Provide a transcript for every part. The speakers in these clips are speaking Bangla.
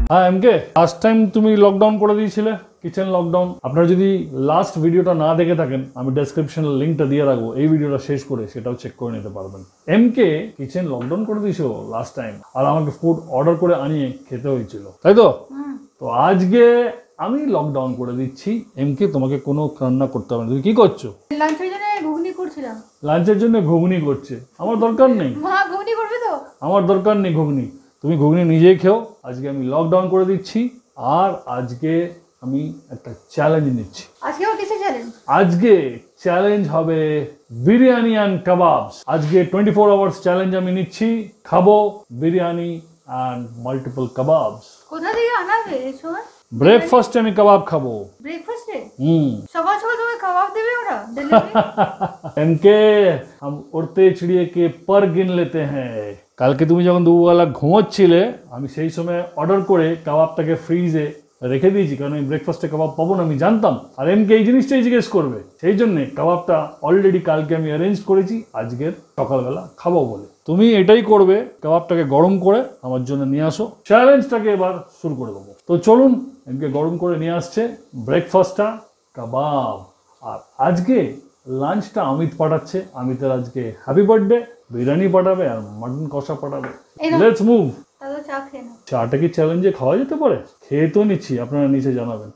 হ্যাঁ এমকে, লাস্ট টাইম তুমি লকডাউন করে দিয়েছিলে, কিচেন লকডাউন। আপনারা যদি লাস্ট ভিডিওটা না দেখে থাকেন, আমি ডেসক্রিপশনে লিঙ্কটা দিয়ে রাখবো, এই ভিডিওটা শেষ করে সেটাও চেক করে নিতে পারবেন। এমকে কিচেন লকডাউন করে দিয়েছিল লাস্ট টাইম, আর আমাকে ফুড অর্ডার করে আনিয়ে খেতে হয়েছিল, তাই তো? তো আজকে আমি লকডাউন করে দিচ্ছি, এমকে তোমাকে কোনো রান্না করতে হবে না। তুমি কি করছো? লাঞ্চের জন্য ঘুগনি করছিলাম। লাঞ্চের জন্য ঘুগনি করছে? আমার দরকার নেই। মা ঘুগনি করবে তো? আমার দরকার নেই ঘুগনি, তুমি ঘুগনি নিজেই খেও। আজকে আমি লকডাউন করে দিচ্ছি, আর আজকে আমি একটা চ্যালেঞ্জ নিচ্ছি। আজকেও কিসের চ্যালেঞ্জ? আজকে চ্যালেঞ্জ হবে বিরিয়ানি অ্যান্ড কাবাবস। আজকে 24 আওয়ার্স চ্যালেঞ্জ আমি নিচ্ছি, খাবো বিরিয়ানি অ্যান্ড মাল্টিপল কাবাবস। কোথা থেকে আনাবে এই সময়? ব্রেকফাস্টে আমি কাবাব খাবো। ব্রেকফাস্টে? সকাল সকাল তুমি কাবাব দেবে ওরা? এমকে हम उड़ते चिड़िए के पर गिन लेते हैं। কালকে তুমি যখন দুপুরবেলা ঘুমোচ্ছিলে, আমি সেই সময় অর্ডার করে কাবাবটাকে ফ্রিজে রেখে দিয়েছি, কারণ আমি ব্রেকফাস্টে কাবাব পাবো না, আমি জানতাম। আর এমকে এই জিনিসটাই জিজ্ঞেস করবে, সেই জন্যে কাবাবটা অলরেডি কালকে আমি অ্যারেঞ্জ করেছি আজকের সকালবেলা খাবো বলে। তুমি এটাই করবে, কাবাবটাকে গরম করে আমার জন্য নিয়ে আসো। চ্যালেঞ্জটাকে এবার শুরু করে দেবো। তো চলুন, এমকে গরম করে নিয়ে আসছে ব্রেকফাস্টটা কাবাব। আর আজকে লাঞ্চটা অমিত পাঠাচ্ছে। অমিতের আজকে হ্যাপি বার্থডে, বিরিয়ানি পাঠাবে আর মাটন কষা পাঠাবে। Let's move. চাটা কি চ্যালেঞ্জে খাওয়া যেতে পারে? খেয়ে তো নিচ্ছি, আপনারা নিচে জানাবেন।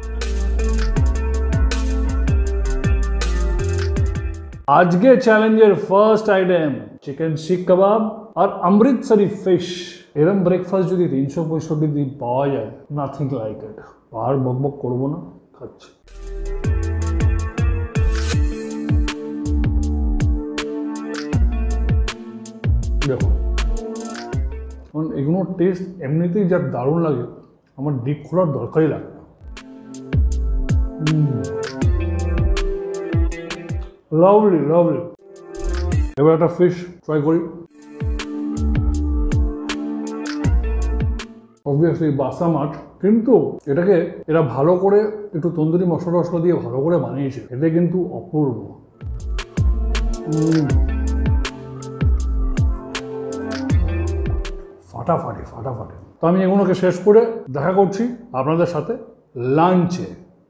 আজকে চ্যালেঞ্জের ফার্স্ট আইটেম চিকেন শিক কাবাব আর অমৃতসরি ফিশ। এরম ব্রেকফাস্ট যদি 365 দিন পাওয়া যায়, নাথিং লাইক ইট। আর বকবক করবো না, খাচ্ছি। দেখো, এগুলোর টেস্ট এমনিতেই যা দারুণ লাগে, আমার ডিপ খোলার দরকারই লাগে না। Lovely lovely. এবার একটা ফিশ ট্রাই করি। অবভিয়াসলি বাসা মাছ, কিন্তু এটাকে এরা ভালো করে একটু তন্দুরি মশলা টশলা দিয়ে ভালো করে বানিয়েছে, এটা কিন্তু অপূর্ব। ফাটাফাটি ফাটাফাটি। তো আমি এগুলোকে শেষ করে দেখা করছি আপনাদের সাথে লাঞ্চে।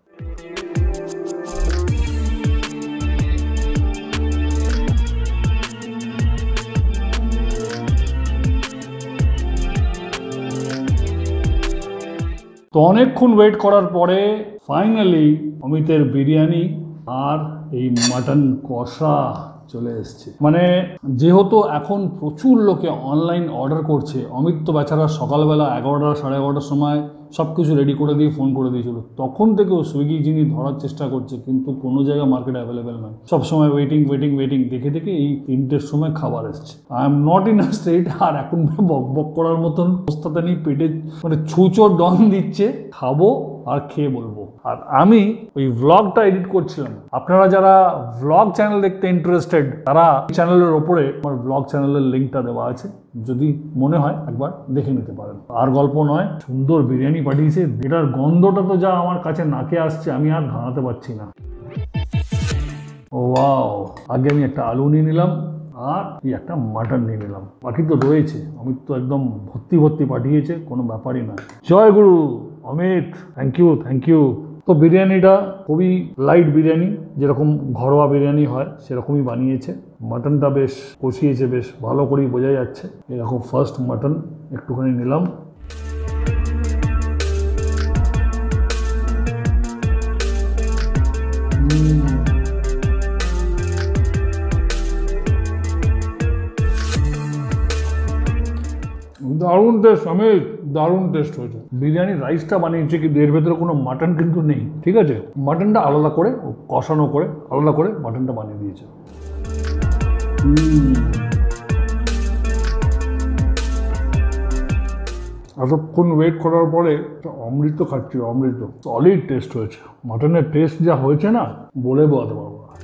তো অনেকক্ষণ ওয়েট করার পরে ফাইনালি অমিতের বিরিয়ানি আর এই মাটন কষা চলে এসছে। মানে যেহেতু এখন প্রচুর লোকে অনলাইন অর্ডার করছে, অমিত তো বেচারা সকালবেলা 11টা সাড়ে 11টার সময় সব কিছু রেডি করে দিয়ে ফোন করে দিয়েছিল। তখন থেকেও সুইগি যিনি ধরার চেষ্টা করছে, কিন্তু কোনো জায়গায় মার্কেটে অ্যাভেলেবেল নয়। সবসময় ওয়েটিং ওয়েটিং ওয়েটিং দেখে দেখে এই 3টের সময় খাবার এসছে। I am not in a state, আর এখন বক বক করার মতন অবস্থাতে নেই। পেটে মানে ছুঁচোর ডন দিচ্ছে, খাবো আর খেয়ে বলবো। আর আমি ওই ভ্লগটা এডিট করছিলাম। আপনারা যারা ভ্লগ চ্যানেল দেখতে ইন্টারেস্টেড, তারা চ্যানেলের ওপরে আমার ভ্লগ চ্যানেলের লিঙ্কটা দেওয়া আছে, যদি মনে হয় একবার দেখে নিতে পারেন। আর গল্প নয়, সুন্দর বিরিয়ানি পাঠিয়েছে। এটার গন্ধটা তো যা আমার কাছে নাকে আসছে, আমি আর দাঁড়াতে পারছি না। ওয়াও, আগে আমি একটা আলু নিয়ে নিলাম আর একটা মাটন নিয়ে নিলাম, বাকি তো রয়েছে। অমিত তো একদম ভর্তি ভর্তি পাঠিয়েছে, কোনো ব্যাপারই নয়। জয় গুরু Amit, thank you thank you. তো বিরিয়ানিটা খুবই লাইট বিরিয়ানি, যেরকম ঘরোয়া বিরিয়ানি হয় সেরকমই বানিয়েছে। মাটনটা বেশ কষিয়েছে, বেশ ভালো করেই বোঝা যাচ্ছে। এরকম ফার্স্ট মাটন একটুখানি নিলাম। দারুণ টেস্ট অমিত, দারুণ টেস্ট হয়েছে। বিরিয়ানির রাইসটা বানিয়েছে, কিন্তু এর ভেতরে কোনো মাটন কিন্তু নেই, ঠিক আছে? মাটনটা আলাদা করে কষানো করে আলাদা করে মাটনটা বানিয়ে দিয়েছে। এতক্ষণ ওয়েট করার পরে অমৃত খাচ্ছি, অমৃত। সলিড টেস্ট হয়েছে। মাটনের টেস্ট যা হয়েছে না, বলে বোঝাতে পারবো না।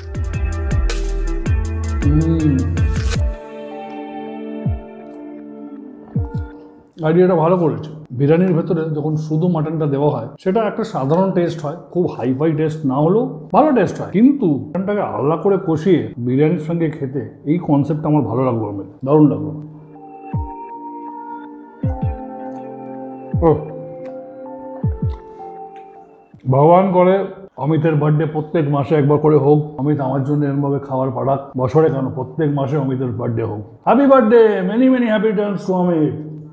আইডিয়াটা ভালো করেছে। বিরিয়ানির ভেতরে যখন শুধু মাটনটা দেওয়া হয়, সেটা একটা সাধারণ টেস্ট হয়, খুব হাইফাই টেস্ট না হলেও ভালো টেস্ট হয়। কিন্তু মাটনটাকে আলাদা করে কষিয়ে বিরিয়ানির সঙ্গে খেতে, এই কনসেপ্টটা আমার ভালো লাগলো, দারুণ লাগলো। ও ভগবান করে অমিতের বার্থডে প্রত্যেক মাসে একবার করে হোক, অমিত আমার জন্য এরমভাবে খাবার পাঠাক, বছরে কেন প্রত্যেক মাসে অমিতের বার্থডে হোক। Happy birthday, many many happy returns to Amit.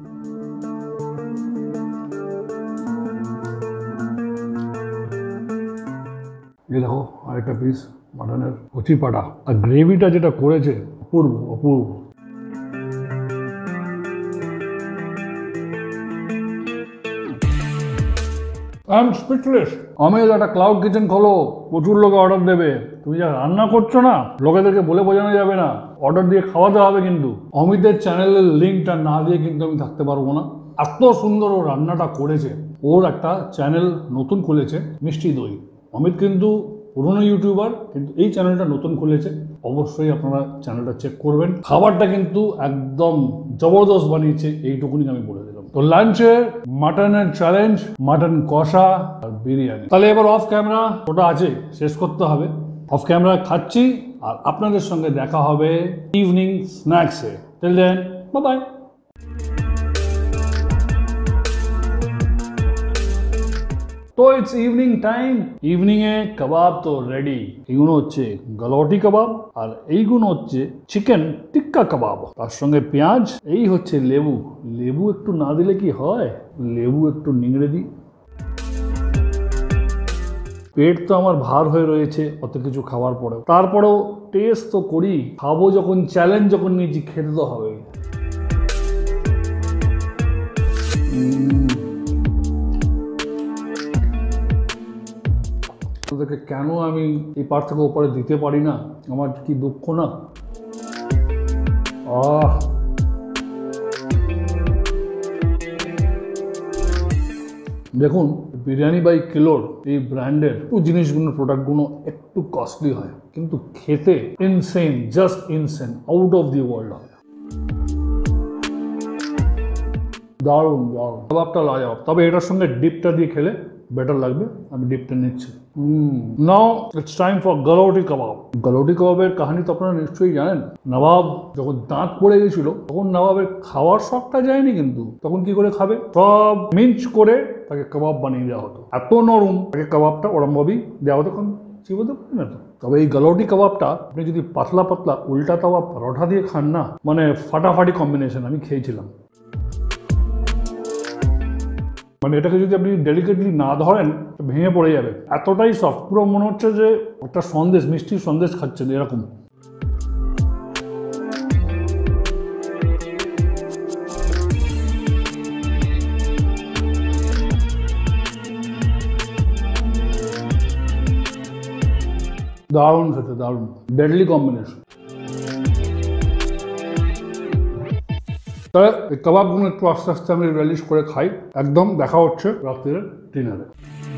এই দেখো আরেকটা পিস মাটনের কচি পাটা, আর গ্রেভিটা যেটা করেছে অপূর্ব অপূর্ব। I am speechless. অমিত একটা ক্লাউড কিচেন খোলো, প্রচুর লোকে অর্ডার দেবে। তুমি যা রান্না করছো না, লোকেদেরকে বলে বোঝানো যাবে না, অর্ডার দিয়ে খাওয়াতে হবে। কিন্তু অমিতের চ্যানেলের লিঙ্কটা না দিয়ে কিন্তু আমি থাকতে পারবো না। এত সুন্দর ও রান্নাটা করেছে। ওর একটা চ্যানেল নতুন খুলেছে, মিষ্টি দই। অমিত কিন্তু পুরনো ইউটিউবার, কিন্তু এই চ্যানেলটা নতুন খুলেছে, অবশ্যই আপনারা চ্যানেলটা চেক করবেন। খাবারটা কিন্তু একদম জবরদস্ত বানিয়েছে, এইটুকুনি আমি বলে দিলাম। তো লাঞ্চে মাটনের চ্যালেঞ্জ, মাটন কষা আর বিরিয়ানি। তাহলে এবার অফ ক্যামেরা ওটা আছে, শেষ করতে হবে। অফ ক্যামেরা খাচ্ছি আর আপনাদের সঙ্গে দেখা হবে ইভিনিং স্ন্যাক্সে। Till then bye bye. তো ইটস ইভিনিং টাইম। ইভিনিং এ কাবাব তো রেডি। এইগুলো হচ্ছে গলৌটি কাবাব আর এইগুলো হচ্ছে চিকেন টিক্কা কাবাব, তার সঙ্গে পেঁয়াজ। এই হচ্ছে লেবু। লেবু একটু না দিলে কি হয়, লেবু একটু নিংড়ে দিই। পেট তো আমার ভার হয়ে রয়েছে অত কিছু খাওয়ার পরেও, তারপরেও টেস্ট তো করি। খাবো যখন, চ্যালেঞ্জ যখন নিয়েছি, খেতে তো হবে। তোদেরকে কেন আমি এই পার থেকে ওপরে দিতে পারি না, আমার কি দুঃখ না। দেখুন, বিরিয়ানি বাই কিলোর এই ব্র্যান্ডের জিনিসগুলো, প্রোডাক্টগুলো একটু কস্টলি হয়, কিন্তু খেতে insane, just insane, out of the world হয়। দারুণ দারুণ, কাবাবটা লাজবাব। তবে এটার সঙ্গে ডিপটা দিয়ে খেলে বেটার লাগবে। আমি ডিপটা নিচ্ছি। Now it's time for galouti kebab. Galouti কাবাবের কাহিনী তো আপনারা নিশ্চয়ই জানেন। নবাব যখন দাঁত পড়ে গেছিল, তখন নবাবের খাওয়ার শখটা যায়নি, কিন্তু তখন কি করে খাবে, সব মিঞ্চ করে তাকে কাবাব বানিয়ে দেওয়া হতো। এত নরম তাকে কাবাবটা ওরমভাবেই দেওয়া হতো, কারণ চিবোতে পারি না তো। তবে এই গলৌটি কাবাবটা আপনি যদি পাতলা পাতলা উল্টা তাওয়া পরোটা দিয়ে খান না, মানে ফাটাফাটি কম্বিনেশন। আমি খেয়েছিলাম। মানে এটাকে যদি আপনি ডেলিকেটলি না ধরেন, ভেঙে পড়ে যাবে, এতটাই সফট। পুরো মনে হচ্ছে যে একটা সন্দেশ, মিষ্টির সন্দেশ খাচ্ছেন এরকম। দারুণ খেতে, দারুণ, ডেডলি কম্বিনেশন। তাহলে এই কাবাবগুলো একটু আস্তে আস্তে আমি রিলিজ করে খাই। একদম দেখা হচ্ছে রাত্রির ডিনারে।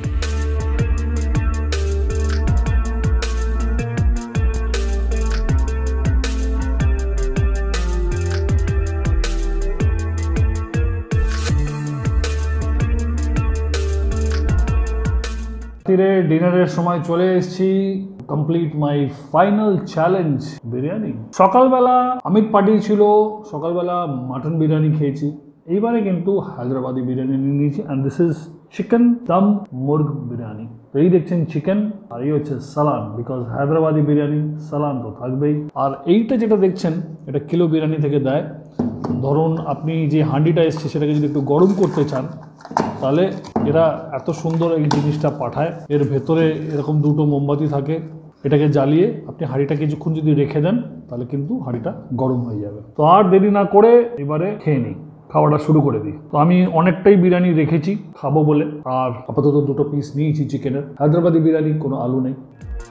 রাত্রিরে ডিনারের সময় চলে এসেছি। Complete my final challenge, biryani. সকালবেলা অমিত পাঠিয়েছিল, সকালবেলা মাটন বিরিয়ানি খেয়েছি। এইবারে কিন্তু হায়দ্রাবাদি বিরিয়ানি নিয়ে নিয়েছি, অ্যান্ড দিস ইজ চিকেন দম মুর্গ বিরিয়ানি। তো এই দেখছেন চিকেন, আর এই হচ্ছে সালান, বিকজ হায়দ্রাবাদি বিরিয়ানি সালান তো থাকবেই। আর এইটা যেটা দেখছেন, এটা কিলো বিরিয়ানি থেকে দেয়। ধরুন আপনি যে হাঁডিটা এসছে সেটাকে যদি একটু গরম করতে চান, তাহলে এরা এত সুন্দর এই জিনিসটা পাঠায়। এর ভেতরে এরকম দুটো মোমবাতি থাকে, এটাকে জ্বালিয়ে আপনি হাঁড়িটা কিছুক্ষণ যদি রেখে দেন, তাহলে কিন্তু হাঁড়িটা গরম হয়ে যাবে। তো আর দেরি না করে এবারে খেয়ে নিই, খাওয়াটা শুরু করে দিই। তো আমি অনেকটাই বিরিয়ানি রেখেছি খাবো বলে, আর আপাতত দুটো পিস নিয়েছি চিকেনের। হায়দ্রাবাদি বিরিয়ানি, কোনো আলু নেই।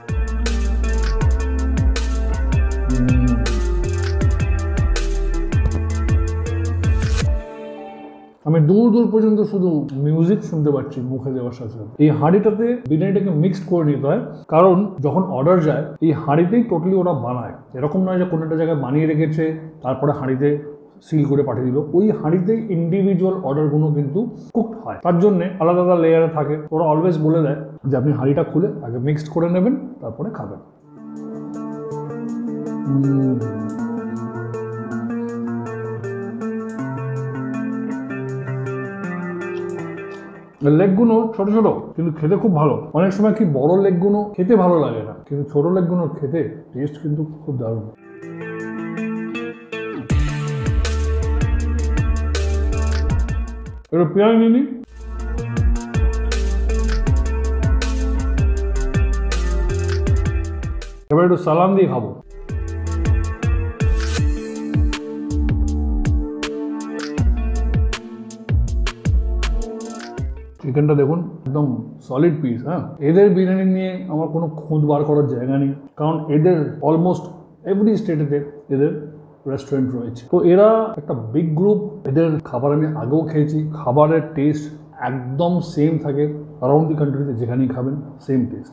আমি দূর দূর পর্যন্ত শুধু মিউজিক শুনতে পাচ্ছি মুখে দেওয়ার সাথে সাথে। এই হাঁড়িটাতে বিরিয়ানিটাকে মিক্সড করে নিতে হয়, কারণ যখন অর্ডার যায় এই হাঁড়িতেই টোটালি ওরা বানায়। এরকম নয় যে কোনো একটা জায়গায় বানিয়ে রেখেছে তারপরে হাঁড়িতে সিল করে পাঠিয়ে দিল। ওই হাঁড়িতেই ইন্ডিভিজুয়াল অর্ডারগুলো কিন্তু কুকড হয়, তার জন্য আলাদা আলাদা লেয়ারে থাকে। ওরা অলওয়েজ বলে দেয় যে আপনি হাঁড়িটা খুলে আগে মিক্সড করে নেবেন, তারপরে খাবেন। লেগগুলো ছোট ছোট কিন্তু খেতে খুব ভালো। অনেক সময় কি বড় লেগগুলো খেতে ভালো লাগে না, কিন্তু ছোট লেগগুলো খেতে টেস্ট কিন্তু খুব দারুণ। একটু পেঁয়াজ নিয়ে নিই। এবার একটু সালাম দিয়ে খাবো। চিকেনটা দেখুন একদম সলিড পিস। হ্যাঁ, এদের বিরিয়ানি নিয়ে আমার কোনো খুঁত বার করার জায়গা নেই, কারণ এদের অলমোস্ট এভরি স্টেটেতে এদের রেস্টুরেন্ট রয়েছে। তো এরা একটা বিগ গ্রুপ। এদের খাবার আমি আগেও খেয়েছি, খাবারের টেস্ট একদম সেম থাকে অ্যারাউন্ড দি কান্ট্রিতে, যেখানেই খাবেন same taste.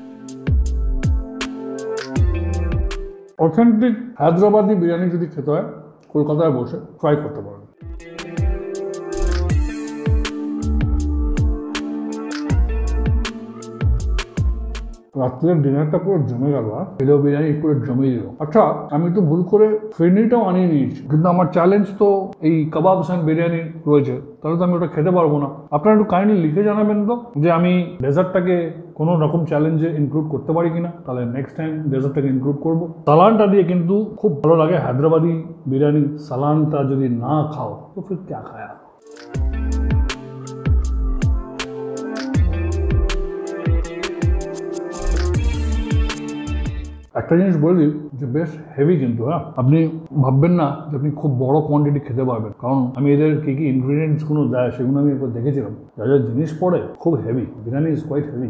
Authentic Hyderabadi biryani যদি খেতে হয় কলকাতায় বসে ট্রাই করতে পারেন। রাত্রের ডিনারটা পুরো জমে গেল। এলো বিরিয়ানি পুরো জমে দিল। আচ্ছা, আমি তো ভুল করে ফিরনিটাও আনিয়ে নিয়েছি, কিন্তু আমার চ্যালেঞ্জ তো এই কাবাবস অ্যান্ড বিরিয়ানি রয়েছে, তাহলে তো আমি ওটা খেতে পারবো না। আপনারা একটু কাইন্ডলি লিখে জানাবেন তো যে আমি ডেজার্টটাকে কোনো রকম চ্যালেঞ্জে ইনক্লুড করতে পারি কিনা, তাহলে নেক্সট টাইম ডেজার্টটাকে ইনক্লুড করবো। সালানটা দিয়ে কিন্তু খুব ভালো লাগে হায়দ্রাবাদি বিরিয়ানি। সালানটা যদি না খাও তো ফির ক্যা খায়া। একটা জিনিস বলে দিই যে বেশ হেভি কিন্তু। হ্যাঁ, আপনি ভাববেন না যে আপনি খুব বড় কোয়ান্টিটি খেতে পারবেন, কারণ আমি এদের কি কি ইনগ্রিডিয়েন্টসগুলো দেয় সেগুলো আমি একবার দেখেছিলাম। যা যা জিনিস পড়ে খুব heavy. Biryani is quite heavy.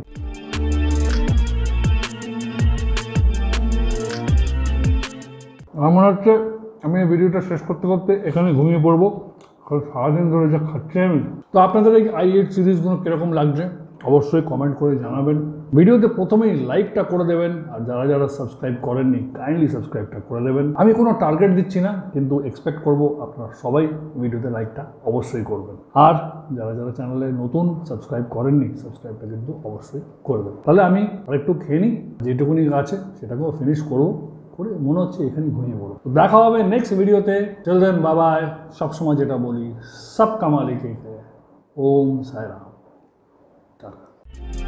আমার মনে হচ্ছে আমি এই ভিডিওটা শেষ করতে করতে এখানে ঘুমিয়ে পড়বো, কারণ সারাদিন ধরে যা খাচ্ছি আমি। তো আপনাদের এই i8 সিরিজগুলো কীরকম লাগছে অবশ্যই কমেন্ট করে জানাবেন। ভিডিওতে প্রথমেই লাইকটা করে দেবেন, আর যারা যারা সাবস্ক্রাইব করেননি কাইন্ডলি সাবস্ক্রাইবটা করে দেবেন। আমি কোনো টার্গেট দিচ্ছি না, কিন্তু এক্সপেক্ট করব আপনারা সবাই ভিডিওতে লাইকটা অবশ্যই করবেন। আর যারা যারা চ্যানেলে নতুন সাবস্ক্রাইব করেননি সাবস্ক্রাইবটা কিন্তু অবশ্যই করবেন। তাহলে আমি আরেকটু খেয়ে নিই, যেটুকুনি আছে সেটাকেও ফিনিশ করবো, করে মনে হচ্ছে এখানে ঘুমিয়ে পড়ো। দেখা হবে নেক্সট ভিডিওতে। Till then bye bye. সবসময় যেটা বলি, সব কামালিকে ওম সাই রাম। টাটা।